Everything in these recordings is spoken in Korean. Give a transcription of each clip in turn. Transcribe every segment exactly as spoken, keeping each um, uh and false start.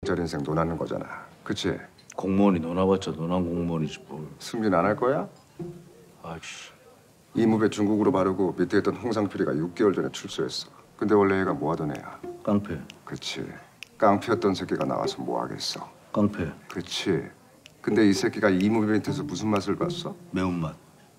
절 인생 논하는 거잖아. 그치? 공무원이 논아봤자 논한 공무원이지 뭘. 승진 안 할 거야? 아이씨. 이무배 중국으로 바르고 밑에 있던 홍상필이가 육 개월 전에 출소했어. 근데 원래 얘가 뭐 하던 애야? 깡패. 그치. 깡패였던 새끼가 나와서 뭐 하겠어? 깡패. 그치. 근데 이 새끼가 이무배 밑에서 무슨 맛을 봤어? 매운맛.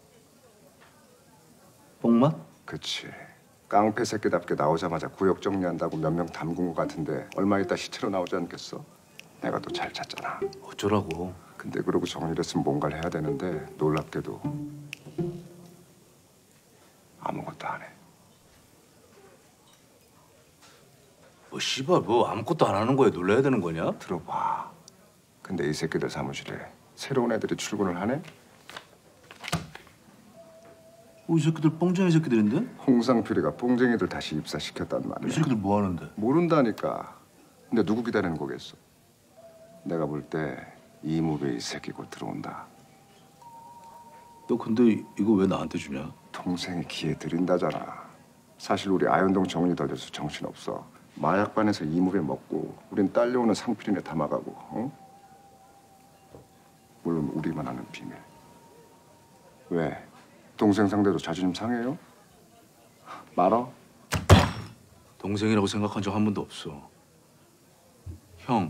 뽕맛? 그치. 깡패 새끼답게 나오자마자 구역 정리한다고 몇 명 담근 것 같은데 얼마 있다 시체로 나오지 않겠어? 내가 또 잘 찾잖아. 어쩌라고. 근데 그러고 정리를 했으면 뭔가를 해야 되는데 놀랍게도 아무것도 안 해. 뭐 씨발 뭐 아무것도 안 하는 거에 놀라야 되는 거냐? 들어봐. 근데 이 새끼들 사무실에 새로운 애들이 출근을 하네? 어, 이 새끼들 뻥쟁이 새끼들인데? 홍상필이가 뽕쟁이들 다시 입사시켰단 이 말이야. 새끼들 뭐 하는데? 모른다니까. 근데 누구 기다리는 거겠어? 내가 볼 때 이무배 이 새끼 곧 들어온다. 너 근데 이거 왜 나한테 주냐? 동생이 기회 드린다잖아. 사실 우리 아현동 정리 더 돼서 정신없어. 마약반에서 이무배 먹고 우린 딸려오는 상필이네 담아가고. 어? 물론 우리만 아는 비밀. 왜? 동생 상대로 자존심 상해요? 말어? 동생이라고 생각한 적 한 번도 없어. 형.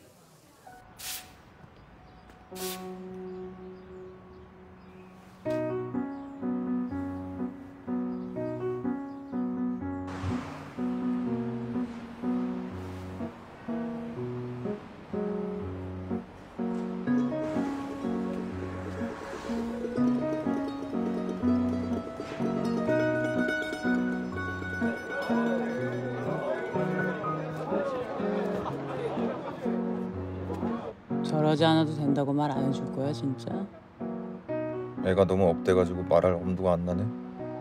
저러지 않아도 된다고 말 안 해줄 거야 진짜? 애가 너무 업돼가지고 말할 엄두가 안 나네.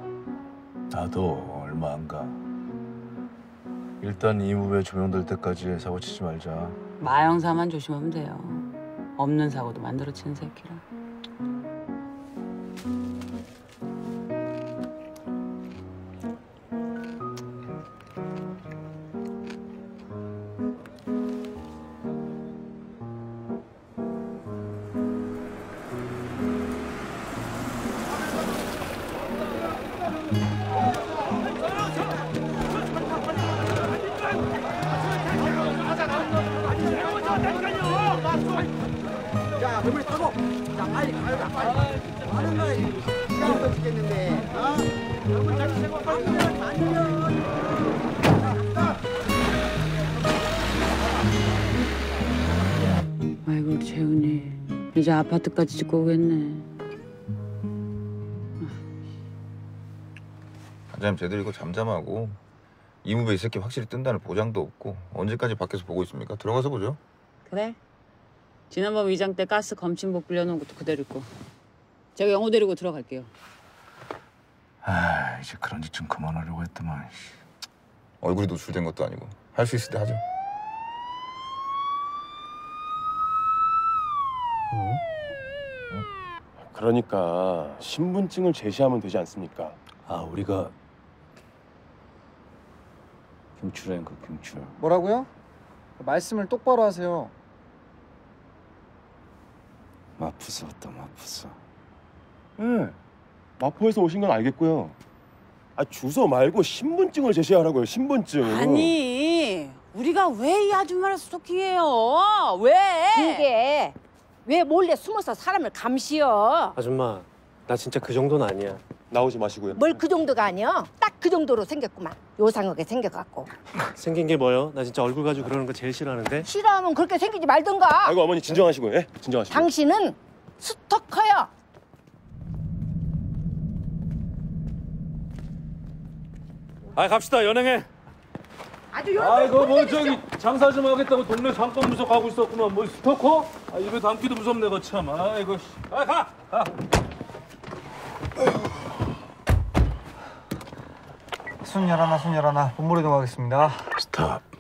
나도 얼마 안 가. 일단 이무배 조명될 때까지 사고 치지 말자. 마영사만 조심하면 돼요. 없는 사고도 만들어치는 새끼라. 자, 그물 타고. 자, 빨리 가요라, 빨리. 하는 거야, 시간 더 죽겠는데. 어? 그물 잘 타고 빨리 가면 안 돼. 아이고 우리 재훈이 이제 아파트까지 짓고 오겠네. 한잠 제대로 이거 잠잠하고 이무배 이 새끼 확실히 뜬다는 보장도 없고 언제까지 밖에서 보고 있습니까? 들어가서 보죠. 그래? 지난번 위장 때 가스 검침복 빌려놓은 것도 그대로 있고. 제가 영호 데리고 들어갈게요. 아, 이제 그런 짓 좀 그만하려고 했더만. 얼굴이 노출된 것도 아니고 할 수 있을 때 하죠. 그러니까 신분증을 제시하면 되지 않습니까? 아, 우리가 김출행 그 김출. 뭐라고요? 말씀을 똑바로 하세요. 마푸스 왔다 마푸스. 네. 마포에서 오신 건 알겠고요. 아, 주소 말고 신분증을 제시하라고요. 신분증. 아니 우리가 왜 이 아줌마를 스토킹해요? 왜? 이게 왜 몰래 숨어서 사람을 감시여? 아줌마, 나 진짜 그 정도는 아니야. 나오지 마시고요. 뭘 그 정도가 아니여? 딱 그 정도로 생겼구만. 요상하게 생겨갖고. 생긴 게 뭐요? 나 진짜 얼굴 가지고 그러는 거 제일 싫어하는데. 싫어하면 그렇게 생기지 말던가. 아이고 어머니 진정하시고요. 예? 진정하시고. 당신은 스토커여. 아, 갑시다. 연행해. 아주 요. 아이고 뭐 저기 장사 좀 하겠다고 동네 상권 분석하고 있었구만. 뭐 스토커? 아, 입에 담기도 무섭네 거 참. 아이고. 아, 가. 가. 손 열하나 손 열하나 본부로 이동하겠습니다. 스탑.